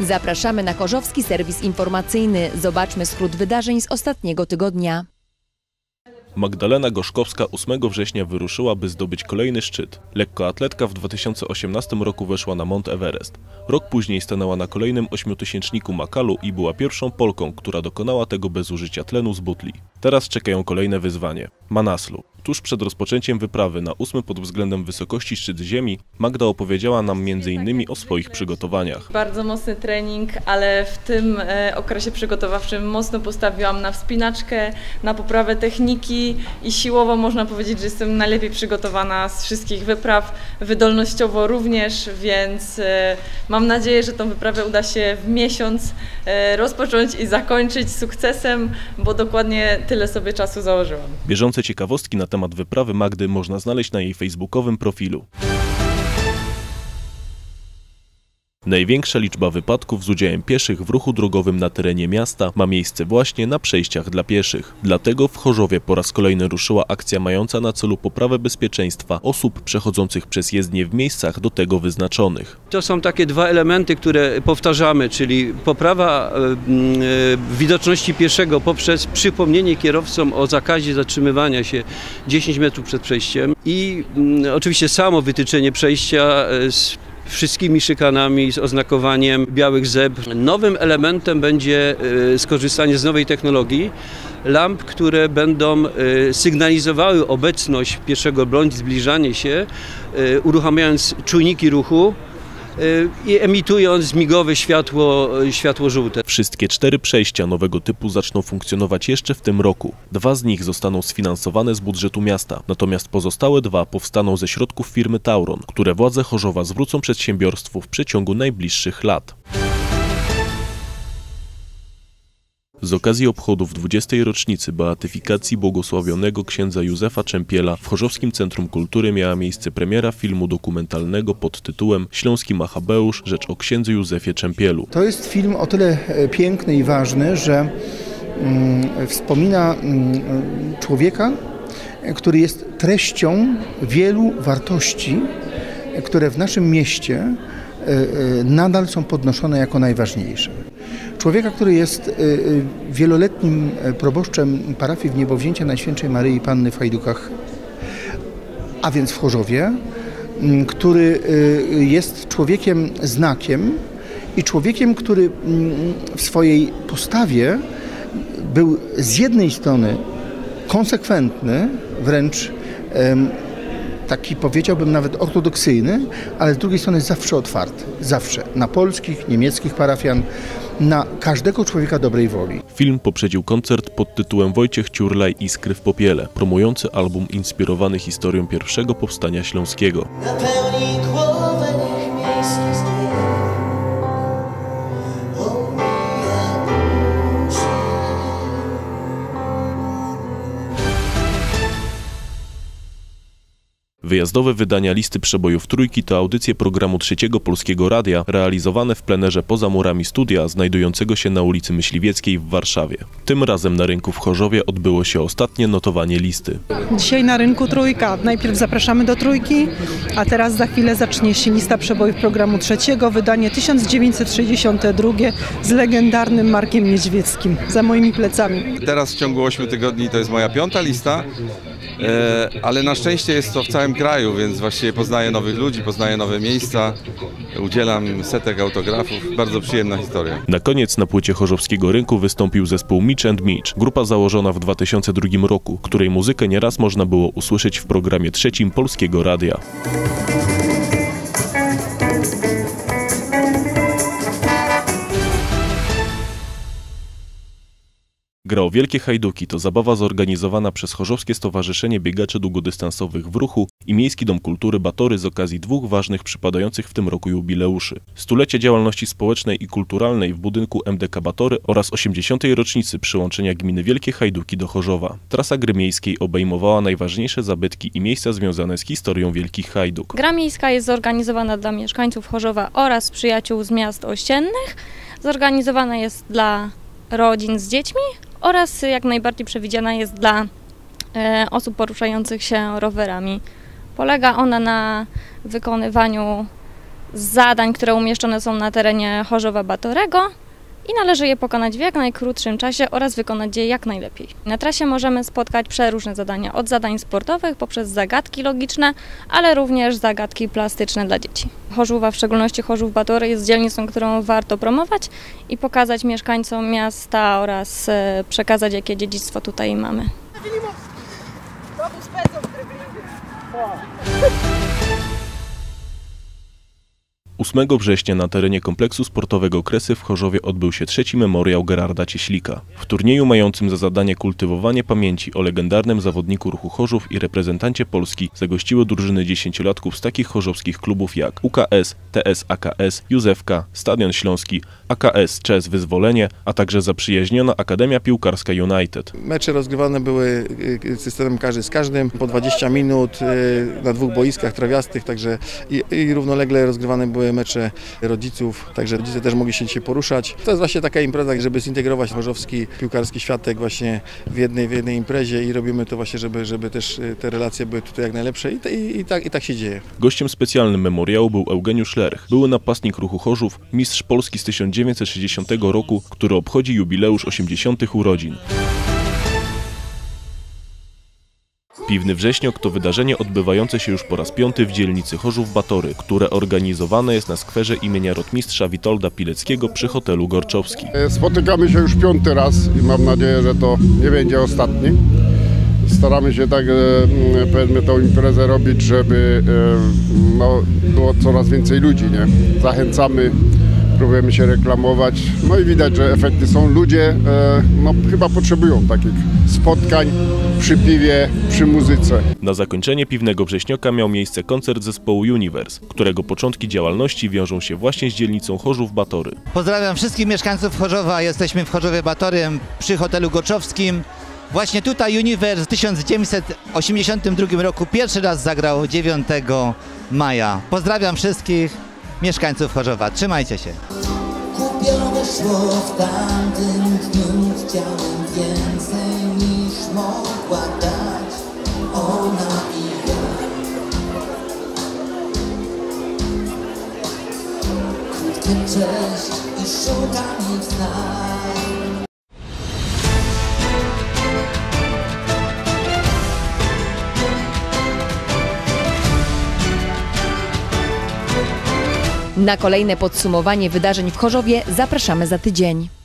Zapraszamy na chorzowski serwis informacyjny. Zobaczmy skrót wydarzeń z ostatniego tygodnia. Magdalena Gorzkowska 8 września wyruszyła, by zdobyć kolejny szczyt. Lekkoatletka w 2018 roku weszła na Mount Everest. Rok później stanęła na kolejnym 8000-niku Makalu i była pierwszą Polką, która dokonała tego bez użycia tlenu z butli. Teraz czekają kolejne wyzwanie – Manaslu. Tuż przed rozpoczęciem wyprawy na 8 pod względem wysokości szczyt ziemi, Magda opowiedziała nam m.in. o swoich przygotowaniach. Bardzo mocny trening, ale w tym okresie przygotowawczym mocno postawiłam na wspinaczkę, na poprawę techniki i siłowo można powiedzieć, że jestem najlepiej przygotowana z wszystkich wypraw, wydolnościowo również, więc mam nadzieję, że tą wyprawę uda się w miesiąc rozpocząć i zakończyć sukcesem, bo dokładnie tyle sobie czasu założyłam. Bieżące ciekawostki na temat wyprawy Magdy można znaleźć na jej facebookowym profilu. Największa liczba wypadków z udziałem pieszych w ruchu drogowym na terenie miasta ma miejsce właśnie na przejściach dla pieszych. Dlatego w Chorzowie po raz kolejny ruszyła akcja mająca na celu poprawę bezpieczeństwa osób przechodzących przez jezdnię w miejscach do tego wyznaczonych. To są takie dwa elementy, które powtarzamy, czyli poprawa widoczności pieszego poprzez przypomnienie kierowcom o zakazie zatrzymywania się 10 metrów przed przejściem i oczywiście samo wytyczenie przejścia z wszystkimi szykanami, z oznakowaniem białych zebr. Nowym elementem będzie skorzystanie z nowej technologii, lamp, które będą sygnalizowały obecność pieszego bądź zbliżanie się, uruchamiając czujniki ruchu i emitując migowe światło żółte. Wszystkie 4 przejścia nowego typu zaczną funkcjonować jeszcze w tym roku. 2 z nich zostaną sfinansowane z budżetu miasta, natomiast pozostałe 2 powstaną ze środków firmy Tauron, które władze Chorzowa zwrócą przedsiębiorstwu w przeciągu najbliższych lat. Z okazji obchodów 20. rocznicy beatyfikacji błogosławionego księdza Józefa Czempiela w Chorzowskim Centrum Kultury miała miejsce premiera filmu dokumentalnego pod tytułem Śląski Machabeusz – rzecz o księdzu Józefie Czempielu. To jest film o tyle piękny i ważny, że wspomina człowieka, który jest treścią wielu wartości, które w naszym mieście nadal są podnoszone jako najważniejsze. Człowieka, który jest wieloletnim proboszczem parafii Wniebowzięcia Najświętszej Maryi Panny w Hajdukach, a więc w Chorzowie, który jest człowiekiem znakiem i człowiekiem, który w swojej postawie był z jednej strony konsekwentny, wręcz taki powiedziałbym nawet ortodoksyjny, ale z drugiej strony zawsze otwarty. Zawsze. Na polskich, niemieckich parafian, na każdego człowieka dobrej woli. Film poprzedził koncert pod tytułem Wojciech Ciurlaj – Iskry w popiele, promujący album inspirowany historią pierwszego powstania śląskiego. Wyjazdowe wydania listy przebojów Trójki to audycje programu Trzeciego Polskiego Radia realizowane w plenerze poza murami studia znajdującego się na ulicy Myśliwieckiej w Warszawie. Tym razem na rynku w Chorzowie odbyło się ostatnie notowanie listy. Dzisiaj na rynku Trójka. Najpierw zapraszamy do Trójki, a teraz za chwilę zacznie się lista przebojów programu Trzeciego, wydanie 1962 z legendarnym Markiem Niedźwieckim za moimi plecami. Teraz w ciągu 8 tygodni to jest moja 5. lista. Ale na szczęście jest to w całym kraju, więc właściwie poznaję nowych ludzi, poznaję nowe miejsca, udzielam setek autografów, bardzo przyjemna historia. Na koniec na płycie chorzowskiego rynku wystąpił zespół Mitch and Mitch, grupa założona w 2002 roku, której muzykę nieraz można było usłyszeć w programie Trzecim Polskiego Radia. Gra o Wielkie Hajduki to zabawa zorganizowana przez Chorzowskie Stowarzyszenie Biegaczy Długodystansowych w Ruchu i Miejski Dom Kultury Batory z okazji 2 ważnych przypadających w tym roku jubileuszy. Stulecie działalności społecznej i kulturalnej w budynku MDK Batory oraz 80. rocznicy przyłączenia gminy Wielkie Hajduki do Chorzowa. Trasa gry miejskiej obejmowała najważniejsze zabytki i miejsca związane z historią Wielkich Hajduk. Gra miejska jest zorganizowana dla mieszkańców Chorzowa oraz przyjaciół z miast ościennych. Zorganizowana jest dla rodzin z dziećmi oraz jak najbardziej przewidziana jest dla osób poruszających się rowerami. Polega ona na wykonywaniu zadań, które umieszczone są na terenie Chorzowa-Batorego i należy je pokonać w jak najkrótszym czasie oraz wykonać je jak najlepiej. Na trasie możemy spotkać przeróżne zadania, od zadań sportowych poprzez zagadki logiczne, ale również zagadki plastyczne dla dzieci. Chorzowa, w szczególności Chorzów-Batory, jest dzielnicą, którą warto promować i pokazać mieszkańcom miasta oraz przekazać, jakie dziedzictwo tutaj mamy. 8 września na terenie kompleksu sportowego Kresy w Chorzowie odbył się 3. memoriał Gerarda Cieślika. W turnieju mającym za zadanie kultywowanie pamięci o legendarnym zawodniku ruchu Chorzów i reprezentancie Polski zagościły drużyny 10-latków z takich chorzowskich klubów jak UKS, TS AKS, Józefka, Stadion Śląski, AKS Czes Wyzwolenie, a także zaprzyjaźniona Akademia Piłkarska United. Mecze rozgrywane były systemem każdy z każdym, po 20 minut na 2 boiskach trawiastych, także i równolegle rozgrywane były mecze rodziców, także rodzice też mogli się dzisiaj poruszać. To jest właśnie taka impreza, żeby zintegrować chorzowski piłkarski światek właśnie w jednej imprezie i robimy to właśnie, żeby też te relacje były tutaj jak najlepsze i tak się dzieje. Gościem specjalnym memoriału był Eugeniusz Lerch, były napastnik ruchu Chorzów, mistrz Polski z 1960 roku, który obchodzi jubileusz 80. urodzin. Piwny Wrześniok to wydarzenie odbywające się już po raz 5. w dzielnicy Chorzów-Batory, które organizowane jest na skwerze imienia rotmistrza Witolda Pileckiego przy hotelu Gorczowski. Spotykamy się już 5. raz i mam nadzieję, że to nie będzie ostatni. Staramy się tak, powiedzmy, tą imprezę robić, żeby było coraz więcej ludzi, nie? Zachęcamy, próbujemy się reklamować, no i widać, że efekty są. Ludzie chyba potrzebują takich spotkań przy piwie, przy muzyce. Na zakończenie Piwnego Wrześnioka miał miejsce koncert zespołu Universe, którego początki działalności wiążą się właśnie z dzielnicą Chorzów-Batory. Pozdrawiam wszystkich mieszkańców Chorzowa, jesteśmy w Chorzowie-Batory przy hotelu Gorczowskim. Właśnie tutaj Universe w 1982 roku pierwszy raz zagrał 9 maja. Pozdrawiam wszystkich mieszkańców Chorzowa. Trzymajcie się. Kupione szło w tamtym dniu, chciałem więcej niż mogła dać ona i ja. Krótkie cześć i szukam ich znać. Na kolejne podsumowanie wydarzeń w Chorzowie zapraszamy za tydzień.